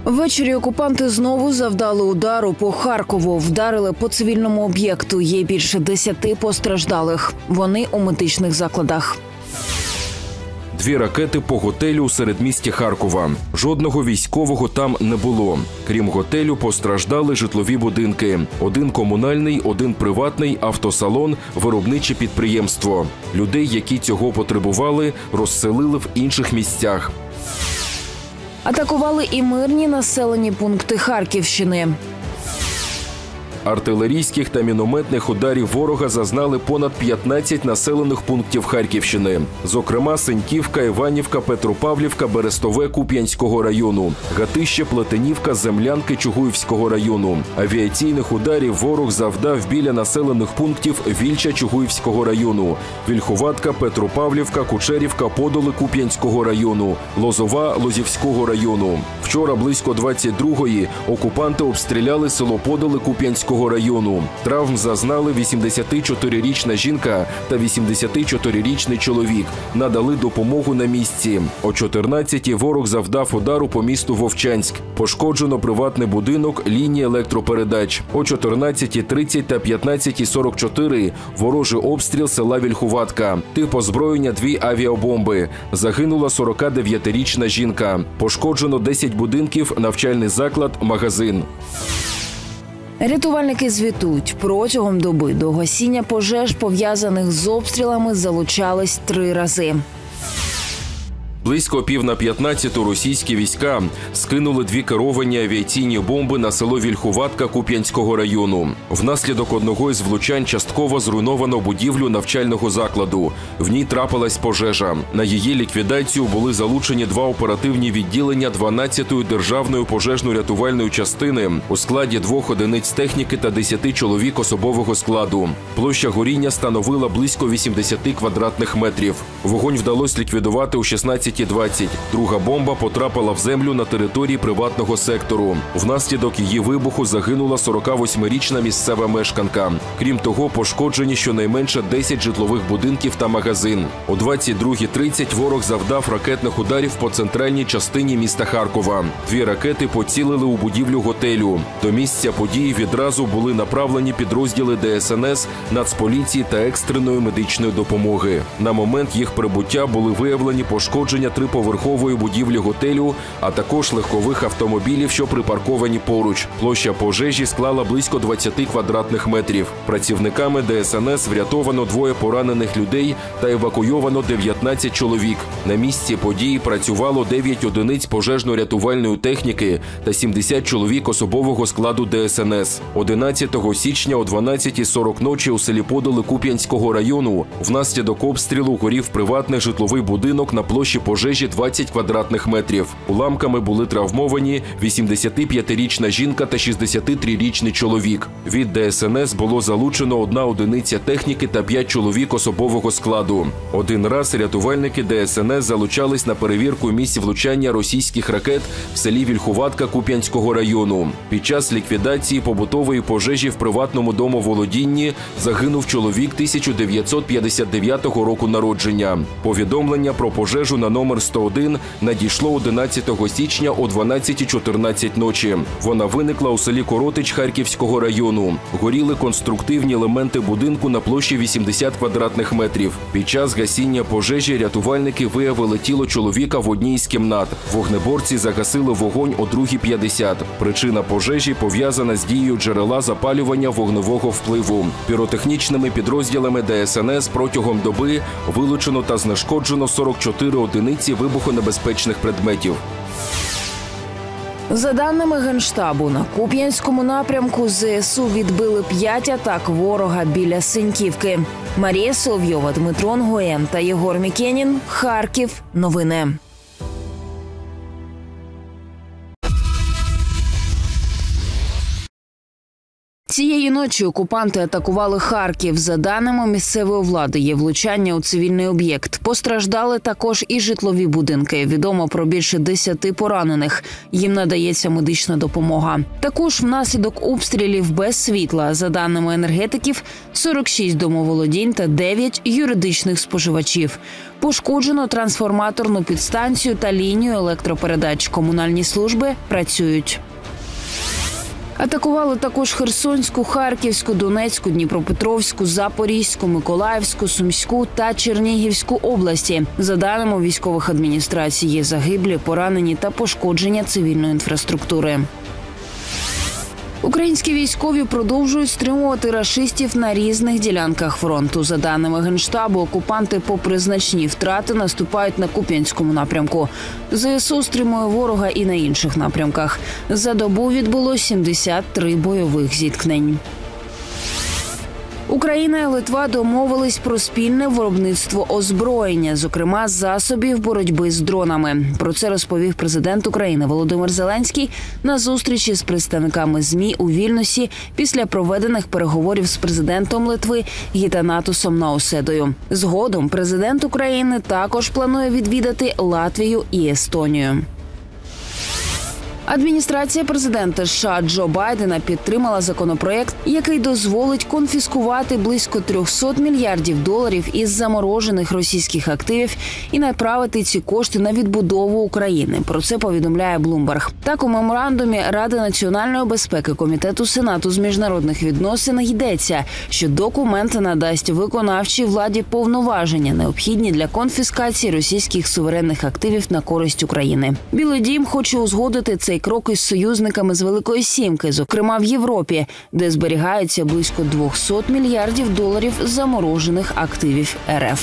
Ввечері окупанти знову завдали удару по Харкову. Вдарили по цивільному об'єкту. Є більше 10 постраждалих. Вони у медичних закладах. 2 ракети по готелю у середмісті Харкова. Жодного військового там не було. Крім готелю, постраждали житлові будинки. 1 комунальний, 1 приватний, автосалон, виробниче підприємство. Людей, які цього потребували, розселили в інших місцях. Атакували і мирні населені пункти Харківщини. Артилерійських та мінометних ударів ворога зазнали понад 15 населених пунктів Харківщини. Зокрема, Синьківка, Іванівка, Петропавлівка, Берестове Куп'янського району, Гатище, Плетенівка, Землянки Чугуївського району. Авіаційних ударів ворог завдав біля населених пунктів Вільча Чугуївського району, Вільховатка, Петропавлівка, Кучерівка, Подоли Куп'янського району, Лозова Лозівського району. Вчора близько 22-ї окупанти обстріляли село Подоли Куп'янського району. Травм зазнали 84-річна жінка та 84-річний чоловік. Надали допомогу на місці. О 14-й ворог завдав удару по місту Вовчанськ. Пошкоджено приватний будинок, лінії електропередач. О 14:30 та 15:44 ворожий обстріл села Вільхуватка. Тип озброєння 2 авіабомби. Загинула 49-річна жінка. Пошкоджено 10 будинків, навчальний заклад, магазин. Рятувальники звітують, протягом доби до гасіння пожеж, пов'язаних з обстрілами, залучались 3 рази. Близько 14:15 російські війська скинули 2 керовані авіаційні бомби на село Вільхуватка Куп'янського району. Внаслідок одного із влучань частково зруйновано будівлю навчального закладу. В ній трапилась пожежа. На її ліквідацію були залучені 2 оперативні відділення 12-ї державної пожежно-рятувальної частини у складі 2 одиниць техніки та 10 чоловік особового складу. Площа горіння становила близько 80 квадратних метрів. Вогонь вдалося ліквідувати у 16:20. Друга бомба потрапила в землю на території приватного сектору. Внаслідок її вибуху загинула 48-річна місцева мешканка. Крім того, пошкоджені щонайменше 10 житлових будинків та магазин. О 22:30 ворог завдав ракетних ударів по центральній частині міста Харкова. 2 ракети поцілили у будівлю готелю. До місця події відразу були направлені підрозділи ДСНС, Нацполіції та екстреної медичної допомоги. На момент їх прибуття були виявлені пошкодження 3-поверхової будівлі готелю, а також легкових автомобілів, що припарковані поруч. Площа пожежі склала близько 20 квадратних метрів. Працівниками ДСНС врятовано 2 поранених людей та евакуйовано 19 чоловік. На місці події працювало 9 одиниць пожежно-рятувальної техніки та 70 чоловік особового складу ДСНС. 11 січня о 12:40 ночі у селі Подоли Куп'янського району внаслідок обстрілу горів приватний житловий будинок на площі пожежі 20 квадратних метрів. Уламками були травмовані 85-річна жінка та 63-річний чоловік. Від ДСНС було залучено 1 одиниця техніки та 5 чоловік особового складу. 1 раз рятувальники ДСНС залучались на перевірку місць влучання російських ракет в селі Вільхуватка Куп'янського району. Під час ліквідації побутової пожежі в приватному домоволодінні загинув чоловік 1959 року народження. Повідомлення про пожежу на номер 101 надійшло 11 січня о 12:14 ночі. Вона виникла у селі Коротич Харківського району. Горіли конструктивні елементи будинку на площі 80 квадратних метрів. Під час гасіння пожежі рятувальники виявили тіло чоловіка в одній з кімнат. Вогнеборці загасили вогонь о 2:50. Причина пожежі пов'язана з дією джерела запалювання вогневого впливу. Піротехнічними підрозділами ДСНС протягом доби вилучено та знешкоджено 44 одиниці вибухонебезпечних предметів. За даними Генштабу, на Куп'янському напрямку ЗСУ відбили 5 атак ворога біля Синьківки. Марія Соловйова, Дмитро Нгоєн та Єгор Мікенін. Харків. Новини. Цієї ночі окупанти атакували Харків. За даними місцевої влади, є влучання у цивільний об'єкт. Постраждали також і житлові будинки. Відомо про більше 10 поранених. Їм надається медична допомога. Також внаслідок обстрілів без світла, за даними енергетиків, 46 домоволодінь та 9 юридичних споживачів. Пошкоджено трансформаторну підстанцію та лінію електропередач. Комунальні служби працюють. Атакували також Херсонську, Харківську, Донецьку, Дніпропетровську, Запорізьку, Миколаївську, Сумську та Чернігівську області. За даними військових адміністрацій, є загиблі, поранені та пошкодження цивільної інфраструктури. Українські військові продовжують стримувати рашистів на різних ділянках фронту. За даними Генштабу, окупанти, попри значні втрати, наступають на Куп'янському напрямку. ЗСУ стримує ворога і на інших напрямках. За добу відбулось 73 бойових зіткнень. Україна і Литва домовились про спільне виробництво озброєння, зокрема засобів боротьби з дронами. Про це розповів президент України Володимир Зеленський на зустрічі з представниками ЗМІ у Вільнюсі після проведених переговорів з президентом Литви Гітанатусом Науседою. Згодом президент України також планує відвідати Латвію і Естонію. Адміністрація президента США Джо Байдена підтримала законопроект, який дозволить конфіскувати близько $300 мільярдів із заморожених російських активів і направити ці кошти на відбудову України. Про це повідомляє Bloomberg. Так, у меморандумі Ради національної безпеки Комітету Сенату з міжнародних відносин йдеться, що документ надасть виконавчій владі повноваження, необхідні для конфіскації російських суверенних активів на користь України. Білий дім хоче узгодити цей крок із союзниками з Великої Сімки, зокрема в Європі, де зберігається близько $200 мільярдів заморожених активів РФ.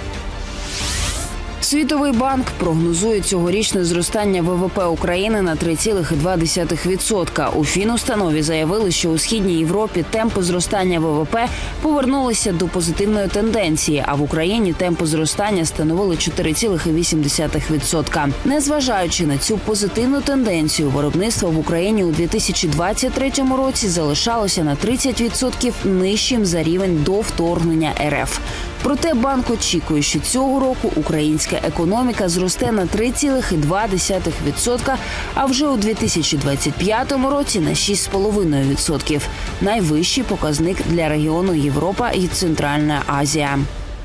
Світовий банк прогнозує цьогорічне зростання ВВП України на 3,2%. У фінустанові заявили, що у Східній Європі темпи зростання ВВП повернулися до позитивної тенденції, а в Україні темпи зростання становили 4,8%. Незважаючи на цю позитивну тенденцію, виробництво в Україні у 2023 році залишалося на 30% нижчим за рівень до вторгнення РФ. Проте банк очікує, що цього року українська економіка зросте на 3,2%, а вже у 2025 році на 6,5%. Найвищий показник для регіону Європа і Центральна Азія.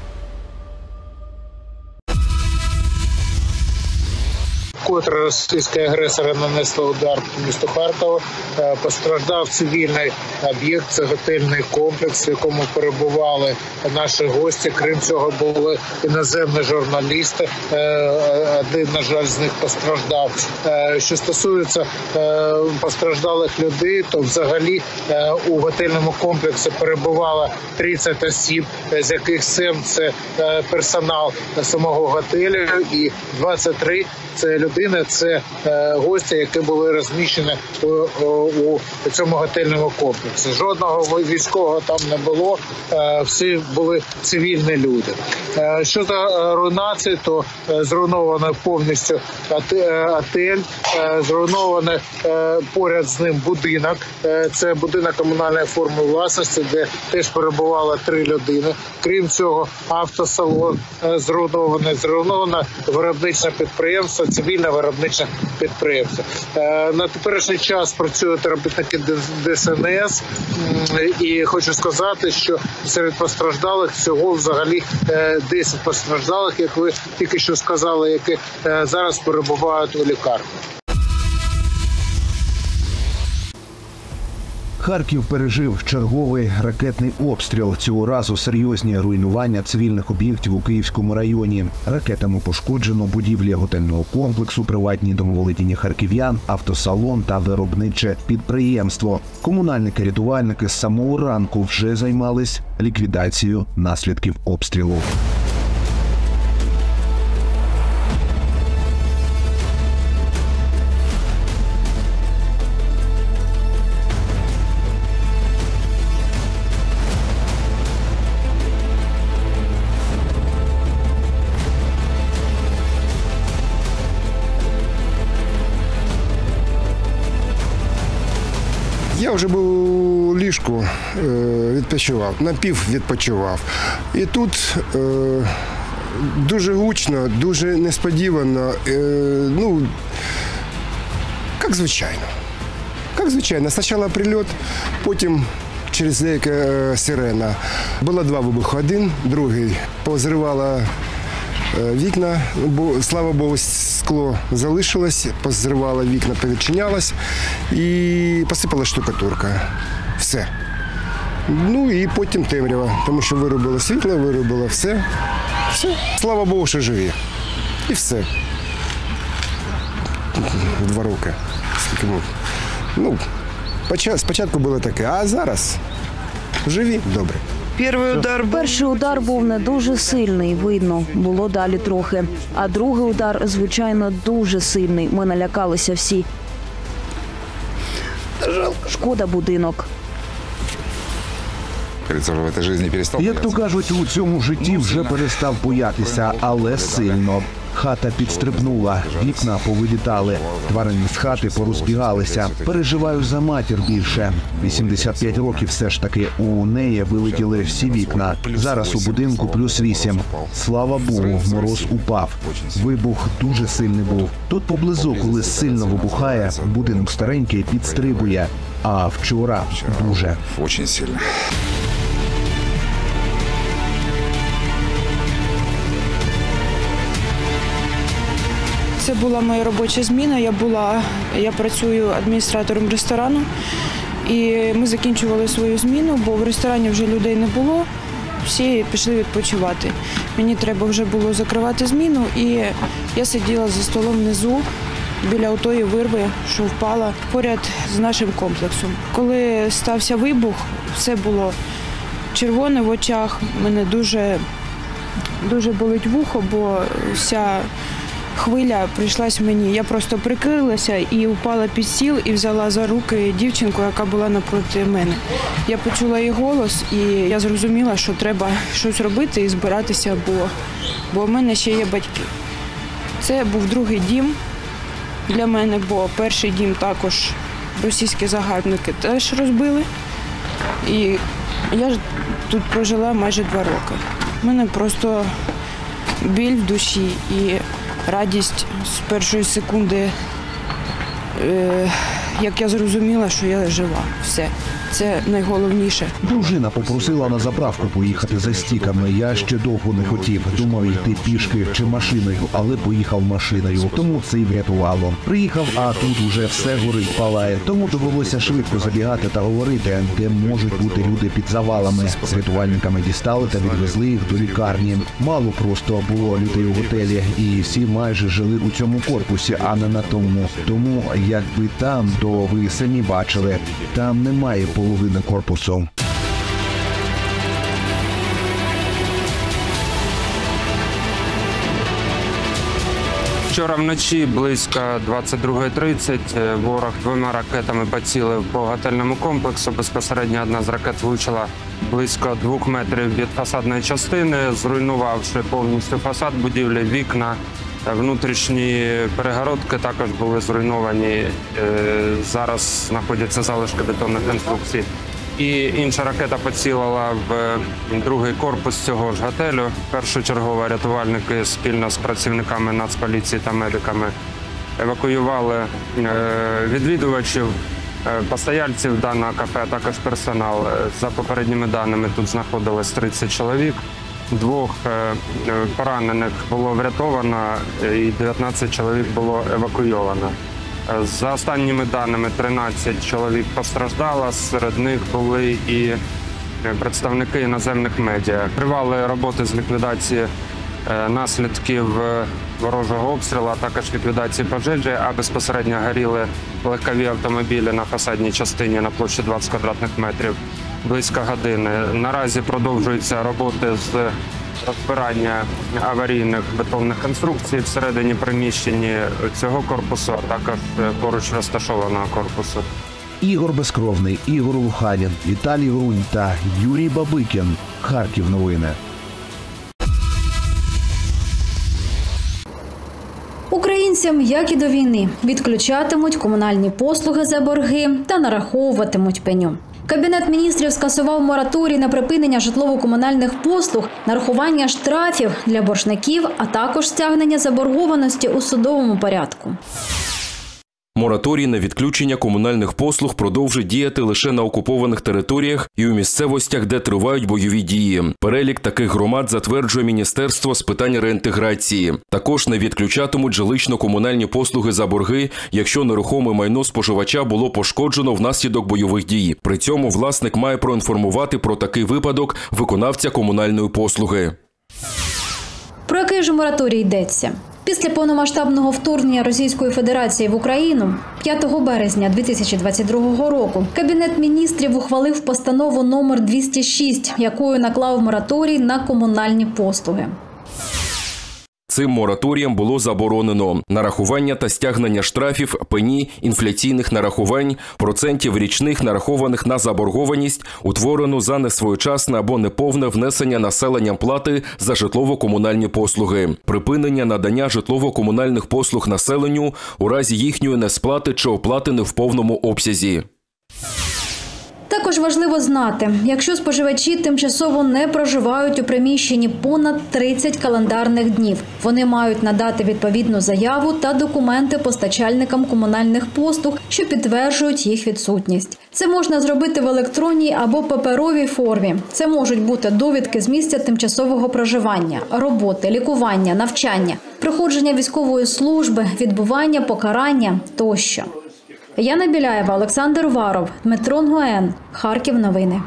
Вкотре російські агресори нанесли удар по місту Харкову. Постраждав цивільний об'єкт, це готельний комплекс, в якому перебували наші гості. Крім цього, були іноземні журналісти. Один, на жаль, з них постраждав. Що стосується постраждалих людей, то взагалі у готельному комплексі перебувало 30 осіб, з яких 7 – це персонал самого готелю і 23 – це людини, це гості, які були розміщені у цьому готельному комплексі. Жодного військового там не було, всі були цивільні люди. Щодо руйнації, то зруйновано повністю отель, зруйнований поряд з ним будинок. Це будинок комунальної форми власності, де теж перебувало 3 людини. Крім цього, автосалон зруйноване виробничне підприємство, цивільне виробниче підприємство. На теперішній час працюють робітники ДСНС, і хочу сказати, що серед постраждалих всього взагалі 10 постраждалих, як ви тільки що сказали, які зараз перебувають у лікарні. Харків пережив черговий ракетний обстріл. Цього разу серйозні руйнування цивільних об'єктів у Київському районі. Ракетами пошкоджено будівлі готельного комплексу, приватні домоволодіння харків'ян, автосалон та виробниче підприємство. Комунальники-рятувальники з самого ранку вже займались ліквідацією наслідків обстрілу. Я вже був ліжку, відпочивав, напіввідпочивав. І тут дуже гучно, дуже несподівано, як звичайно. Як звичайно. Спочатку прильот, потім через деяке сирена. Було 2 вибухи. Один, другий позривало вікна, бо, слава Богу, скло залишилось, позривало вікна, повідчинялось і посипала штукатурка. Все. Ну і потім темрява, тому що вирубило світло, вирубило все. Все. Слава Богу, що живі. І все. 2 роки. Спочатку було таке, а зараз живі, добре. Перший удар був не дуже сильний, видно, було далі трохи. А другий удар, звичайно, дуже сильний. Ми налякалися всі. Шкода будинок. Як то кажуть, у цьому житті вже перестав боятися, але сильно. Хата підстрибнула, вікна повилітали, тварини з хати порозбігалися. Переживаю за матір більше. 85 років все ж таки, у неї вилетіли всі вікна. Зараз у будинку +8. Слава Богу, мороз упав. Вибух дуже сильний був. Тут поблизу, коли сильно вибухає, будинок старенький підстрибує. А вчора дуже. Очень сильно. Це була моя робоча зміна. Я працюю адміністратором ресторану. І ми закінчували свою зміну, бо в ресторані вже людей не було. Всі пішли відпочивати. Мені треба вже було закривати зміну, і я сиділа за столом внизу, біля отої вирви, що впала поряд з нашим комплексом. Коли стався вибух, все було червоне в очах. Мене дуже болить вухо, бо вся хвиля прийшлась мені. Я просто прикрилася і впала під стіл і взяла за руки дівчинку, яка була напроти мене. Я почула її голос, і я зрозуміла, що треба щось робити і збиратися, бо в мене ще є батьки. Це був другий дім для мене, бо перший дім також російські загарбники теж розбили. І я тут прожила майже 2 роки. У мене просто біль в душі і радість з першої секунди, як я зрозуміла, що я жива. Все. Це найголовніше. Дружина попросила на заправку поїхати за стіками. Я ще довго не хотів. Думав йти пішки чи машиною, але поїхав машиною. Тому це й врятувало. Приїхав, а тут уже все горить, палає. Тому довелося швидко забігати та говорити, де можуть бути люди під завалами. З рятувальниками дістали та відвезли їх до лікарні. Мало просто було людей у готелі, і всі майже жили у цьому корпусі, а не на тому. Тому, якби там, то ви самі бачили, там немає половини корпусу. Вчора вночі близько 22:30 ворог 2 ракетами поцілив по готельному комплексу. Безпосередньо одна з ракет влучила близько 2 метрів від фасадної частини, зруйнувавши повністю фасад будівлі, вікна. Внутрішні перегородки також були зруйновані. Зараз знаходяться залишки бетонних конструкцій. І інша ракета поцілила в другий корпус цього ж готелю. Першочергово рятувальники спільно з працівниками Нацполіції та медиками евакуювали відвідувачів, постояльців даного кафе, а також персонал. За попередніми даними тут знаходилось 30 чоловік. 2 поранених було врятовано і 19 чоловік було евакуйовано. За останніми даними 13 чоловік постраждало, серед них були і представники іноземних медіа. Тривали роботи з ліквідації наслідків ворожого обстрілу, а також ліквідації пожежі, а безпосередньо горіли легкові автомобілі на фасадній частині на площі 20 квадратних метрів близько години. Наразі продовжуються роботи з розбирання аварійних бетонних конструкцій всередині приміщення цього корпусу, а також поруч розташованого корпусу. Ігор Безкровний, Ігор Луханін, Віталій Грунь та Юрій Бабикін. Харків новини. Українцям, як і до війни, відключатимуть комунальні послуги за борги та нараховуватимуть пеню. Кабінет міністрів скасував мораторій на припинення житлово-комунальних послуг, нарахування штрафів для боржників, а також стягнення заборгованості у судовому порядку. Мораторій на відключення комунальних послуг продовжить діяти лише на окупованих територіях і у місцевостях, де тривають бойові дії. Перелік таких громад затверджує Міністерство з питань реінтеграції. Також не відключатимуть жилищно-комунальні послуги за борги, якщо нерухоме майно споживача було пошкоджено внаслідок бойових дій. При цьому власник має проінформувати про такий випадок виконавця комунальної послуги. Про який же мораторій йдеться? Після повномасштабного вторгнення Російської Федерації в Україну 5 березня 2022 року Кабінет міністрів ухвалив постанову номер 206, якою наклав мораторій на комунальні послуги. Цим мораторієм було заборонено нарахування та стягнення штрафів, пені, інфляційних нарахувань, процентів річних, нарахованих на заборгованість, утворену за несвоєчасне або неповне внесення населенням плати за житлово-комунальні послуги, припинення надання житлово-комунальних послуг населенню у разі їхньої несплати чи оплати не в повному обсязі. Також важливо знати, якщо споживачі тимчасово не проживають у приміщенні понад 30 календарних днів, вони мають надати відповідну заяву та документи постачальникам комунальних послуг, що підтверджують їх відсутність. Це можна зробити в електронній або паперовій формі. Це можуть бути довідки з місця тимчасового проживання, роботи, лікування, навчання, проходження військової служби, відбування покарання тощо. Яна Біляєва, Олександр Варов, Дмитро Нгоєн, Харків новини.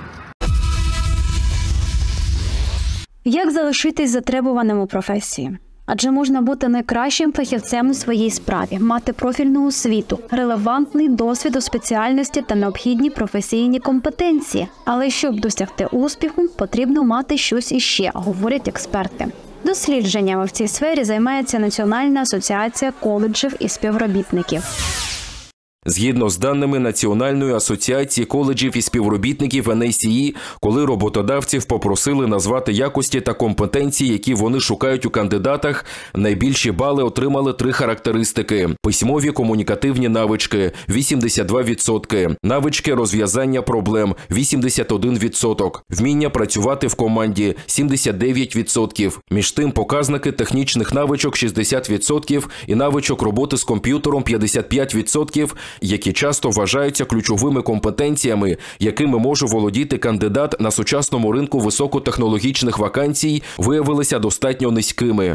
Як залишитись затребуваним у професії? Адже можна бути найкращим фахівцем у своїй справі, мати профільну освіту, релевантний досвід у спеціальності та необхідні професійні компетенції. Але щоб досягти успіху, потрібно мати щось іще, говорять експерти. Дослідженнями в цій сфері займається Національна асоціація коледжів і співробітників. Згідно з даними Національної асоціації коледжів і співробітників NACE, коли роботодавців попросили назвати якості та компетенції, які вони шукають у кандидатах, найбільші бали отримали 3 характеристики. Письмові комунікативні навички – 82%, навички розв'язання проблем – 81%, вміння працювати в команді – 79%. Між тим, показники технічних навичок – 60% і навичок роботи з комп'ютером – 55%, які часто вважаються ключовими компетенціями, якими може володіти кандидат на сучасному ринку високотехнологічних вакансій, виявилися достатньо низькими.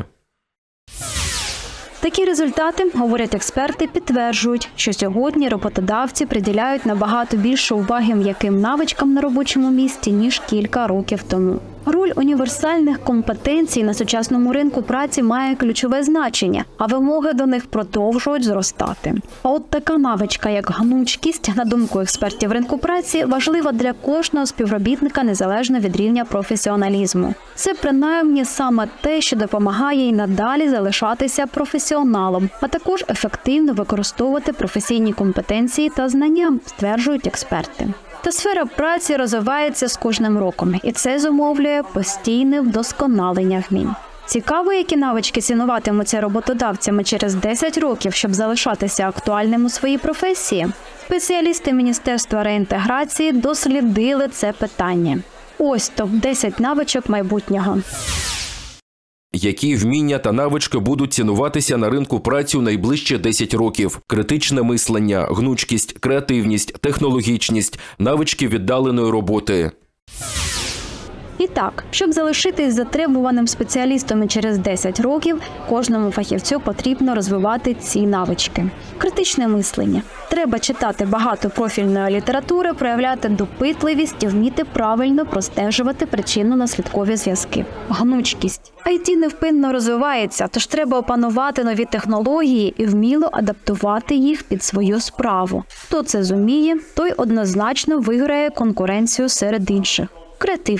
Такі результати, говорять експерти, підтверджують, що сьогодні роботодавці приділяють набагато більше уваги м'яким навичкам на робочому місці, ніж кілька років тому. Роль універсальних компетенцій на сучасному ринку праці має ключове значення, а вимоги до них продовжують зростати. А от така навичка, як гнучкість, на думку експертів ринку праці, важлива для кожного співробітника незалежно від рівня професіоналізму. Це принаймні саме те, що допомагає й надалі залишатися професіоналом, а також ефективно використовувати професійні компетенції та знання, стверджують експерти. Та сфера праці розвивається з кожним роком, і це зумовлює постійне вдосконалення вмінь. Цікаво, які навички цінуватимуться роботодавцями через 10 років, щоб залишатися актуальним у своїй професії? Спеціалісти Міністерства реінтеграції дослідили це питання. Ось топ-10 навичок майбутнього. Які вміння та навички будуть цінуватися на ринку праці у найближчі 10 років? Критичне мислення, гнучкість, креативність, технологічність, навички віддаленої роботи. І так, щоб залишитись затребуваним спеціалістом і через 10 років, кожному фахівцю потрібно розвивати ці навички. Критичне мислення. Треба читати багато профільної літератури, проявляти допитливість і вміти правильно простежувати причинно-наслідкові зв'язки. Гнучкість. IT невпинно розвивається, тож треба опанувати нові технології і вміло адаптувати їх під свою справу. Хто це зуміє, той однозначно виграє конкуренцію серед інших. Креативність.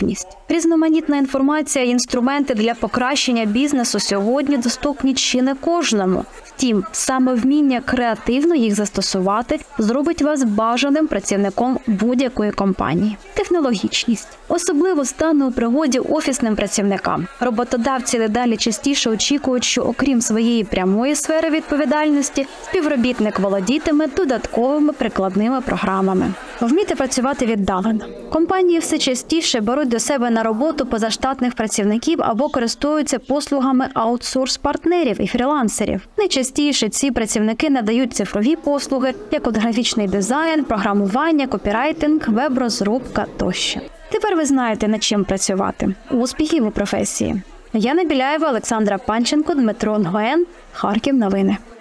Різноманітна інформація і інструменти для покращення бізнесу сьогодні доступні чи не кожному. Втім, саме вміння креативно їх застосувати зробить вас бажаним працівником будь-якої компанії. Технологічність. Особливо стане у пригоді офісним працівникам. Роботодавці дедалі частіше очікують, що окрім своєї прямої сфери відповідальності, співробітник володітиме додатковими прикладними програмами. Вміти працювати віддалено. Компанії все частіше беруть до себе на роботу позаштатних працівників або користуються послугами аутсорс-партнерів і фрілансерів. Найчастіше ці працівники надають цифрові послуги, як от графічний дизайн, програмування, копірайтинг, веб-розробка тощо. Тепер ви знаєте, над чим працювати. Успіхів у професії. Яна Біляєва, Олександра Панченко, Дмитро Нгоєн. Харків новини.